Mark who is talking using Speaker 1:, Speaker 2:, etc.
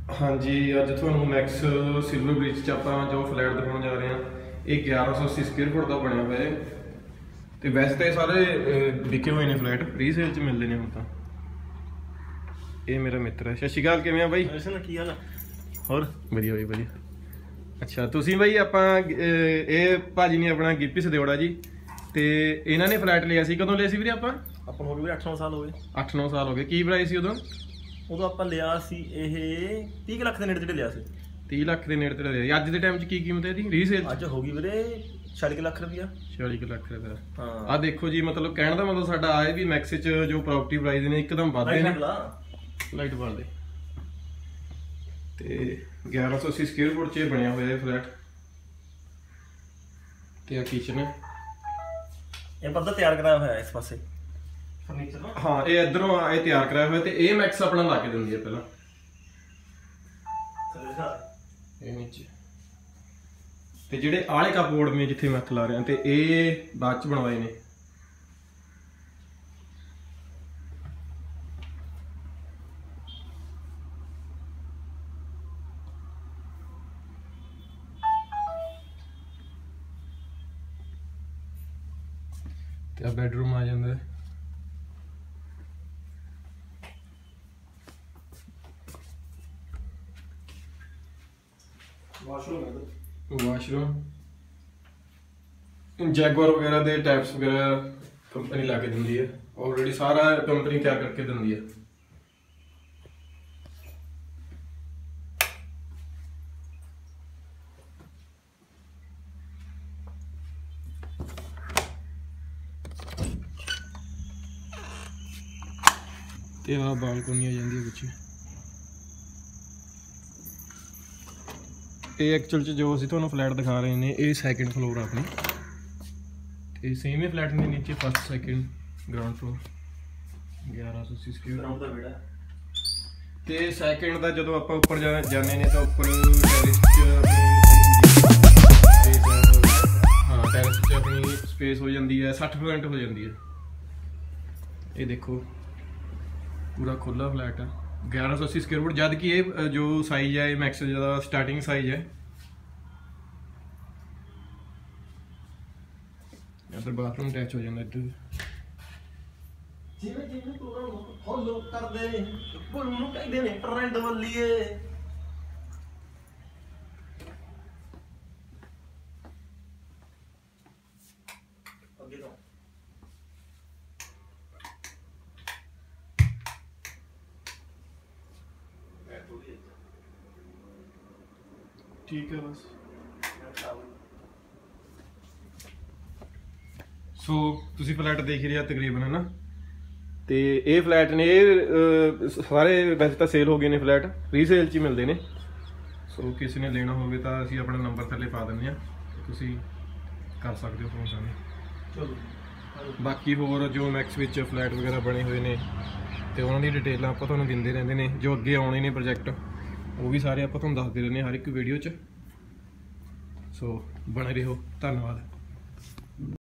Speaker 1: हाँ जी, अज थोनों मैक्स सिल्वर ब्रिज च आपां जो फ्लैट दिखाने जा रहे हैं, ये 1180 स्क्वेयर फुट का बनया हुआ है। तो वैसे तो ये सारे बिके हुए हैं फ्लैट, रीसेल च मिलते हैं हुण तां। ये मेरा मित्र है। सत श्री अकाल, किवें आ बाई?
Speaker 2: की हाल होर
Speaker 1: वधिया बाई वधिया। अच्छा तुसीं बाई आपां ये भाजी ने अपना गिप्पी सदेवड़ा जी, तो इन्होंने फ्लैट लिया सी, कदों लिया सी वीरे आपां?
Speaker 2: ਆਪਾਂ ਹੋ ਗਏ 8-9 ਸਾਲ ਹੋ ਗਏ।
Speaker 1: 8-9 साल हो गए। की प्राइस सी उदों?
Speaker 2: ਉਦੋਂ ਆਪਾਂ ਲਿਆ ਸੀ ਇਹ 30 ਲੱਖ ਦੇ ਨੇੜੇ ਤੇੜੇ ਲਿਆ ਸੀ।
Speaker 1: 30 ਲੱਖ ਦੇ ਨੇੜੇ ਤੇੜੇ ਲਿਆ। ਅੱਜ ਦੇ ਟਾਈਮ 'ਚ ਕੀ ਕੀਮਤ ਹੈ ਇਹਦੀ ਰੀਸੇਲ?
Speaker 2: ਅੱਜ ਹੋ ਗਈ ਵੀਰੇ 40 ਲੱਖ ਰੁਪਇਆ।
Speaker 1: 40 ਲੱਖ ਰੁਪਇਆ।
Speaker 2: ਹਾਂ
Speaker 1: ਆ ਦੇਖੋ ਜੀ, मतलब ਕਹਿਣ ਦਾ ਮਤਲਬ ਸਾਡਾ ਆਏ ਵੀ ਮੈਕਸ 'ਚ ਜੋ ਪ੍ਰਾਪਰਟੀ ਪ੍ਰਾਈਸ ਨੇ ਇੱਕਦਮ ਵੱਧਦੇ ਨੇ। ਲਾਈਟ ਬਾਲ ਦੇ ਤੇ 1180 ਸਕੁਅਰ ਫੁੱਟ 'ਚ ਬਣਿਆ ਹੋਇਆ ਇਹ ਫਲੈਟ। ਤੇ ਆ ਕਿਚਨ ਹੈ,
Speaker 2: ਇਹ ਪਰਦਾ ਤਿਆਰ ਕਰਾਇਆ ਹੋਇਆ ਇਸ ਪਾਸੇ ਫਰਨੀਚਰ ਦਾ।
Speaker 1: ਹਾਂ ਇਹ ਇਧਰੋਂ ਇਹ ਤਿਆਰ ਕਰਾਇਆ ਹੋਇਆ, ਤੇ ਇਹ ਮੈਕਸ ਆਪਣਾ ਲਾ ਕੇ ਦਿੰਦੀ ਹੈ ਪਹਿਲਾਂ। ਇਹ ਨੀਚੇ ਤੇ ਜਿਹੜੇ ਆਲੇ ਕਪਬੋਰਡ ਨੇ ਜਿੱਥੇ ਮੈਂ ਖਿਲਾ ਰਿਹਾ, ਤੇ ਇਹ ਬਾਅਦ ਚ ਬਣਵਾਏ ਨੇ। ਤੇ ਆ ਬੈਡਰੂਮ ਆ ਜਾਂਦਾ ਹੈ। वाशरूम जैगुआर वगैरह दे टैप्स वगैरह कंपनी ला के दिंदी है, ऑलरेडी सारा कंपनी तैयार करके दिंदी है। ते आ बालकोनी आ जाती है पिछे। ਇਹ ਐਕਚੁਅਲ ਚ ਜੋ ਅਸੀਂ ਤੁਹਾਨੂੰ ਫਲੈਟ ਦਿਖਾ ਰਹੇ ਨੇ, ਇਹ ਸੈਕਿੰਡ ਫਲੋਰ ਆਪਣੀ, ਤੇ ਸੇਮ ਹੀ ਫਲੈਟ ਨੇ ਨੀਚੇ first second ground floor 1180 square
Speaker 2: ground ਦਾ ਵਿਹੜਾ।
Speaker 1: ਤੇ ਸੈਕਿੰਡ ਦਾ ਜਦੋਂ ਆਪਾਂ ਉੱਪਰ ਜਾਂਦੇ ਨੇ ਤਾਂ ਉੱਪਰ ਟੈਰਿਸ 'ਚ ਹਾਂ ਟੈਰਿਸ 'ਚ ਆਪਣੀ ਸਪੇਸ ਹੋ ਜਾਂਦੀ ਹੈ 60% ਹੋ ਜਾਂਦੀ ਹੈ। ਇਹ ਦੇਖੋ ਪੂਰਾ ਖੁੱਲਾ ਫਲੈਟ ਹੈ 1180 स्क्वायर फुट, जब कि ये जो साइज है मैक्स ज़्यादा स्टार्टिंग साइज है। इधर बाथरूम अटैच हो जाता इधर।
Speaker 2: ਜਿਵੇਂ ਜਿਵੇਂ ਤੂੰ ਫੋਲੋ ਕਰਦੇ ਪੁੱਲ ਨੂੰ ਕਹਿੰਦੇ ਨੇ ਟ੍ਰੈਂਡ ਵੱਲੀਏ। ਅੱਗੇ ਤੋਂ
Speaker 1: ठीक है बस। सो तुसी फ्लैट देख ही रहे तकरीबन है ना, तो ये फ्लैट ने सारे वैसे तो सेल हो गए ने, फ्लैट रीसेल च ही मिलते हैं। सो किसी ने लेना होवे तो असीं अपना नंबर थल्ले पा दिंदे हां, तुसी कर सकते हो फोन सानूं। चलो बाकी होर जो मैक्स विच फ्लैट वगैरह बने हुए ने ते उन्हां दी डिटेलां आपां तुहानूं दिंदे रहिंदे ने, जो अगे आउणे ने प्रोजैक्ट वो भी सारे आपां तुहानूं दसदे रहने हर एक वीडियो च। सो बने रहो, धन्नवाद।